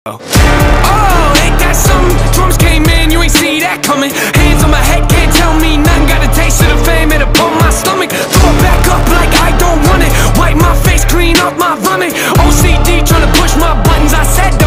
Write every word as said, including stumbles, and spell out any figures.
Oh, oh, ain't that something? Drums came in, you ain't see that coming. Hands on my head, can't tell me nothing. Got a taste of the fame, it'll pump my stomach. Throw it back up like I don't want it. Wipe my face, clean up my vomit. O C D tryna push my buttons, I said don't.